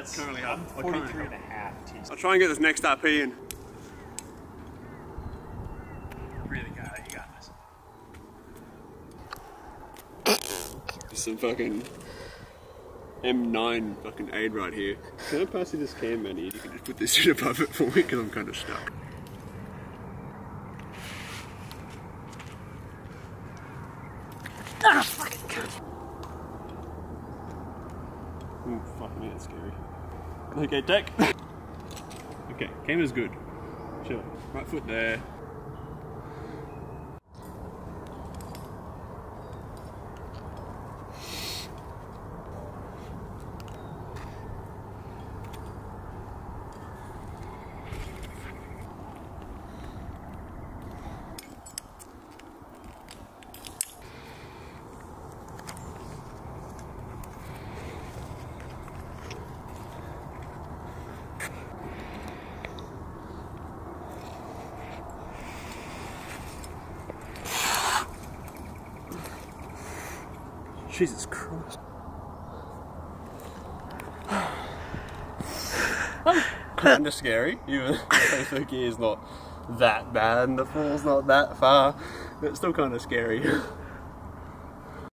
That's currently I'm have. 43 and a half. Geez. I'll try and get this next RP in. Really got it. You got this. Some fucking M9 fucking aid right here. Can I pass you this cam, Manny? You can just put this shit above it for me because I'm kind of stuck. Ah, fucking cunt. Ooh, fuck me, that's scary. Okay, deck. Okay, camera's good. Chill. Right foot there. Jesus Christ. Kinda scary, even though the gear's not that bad and the fall's not that far, but it's still kinda scary.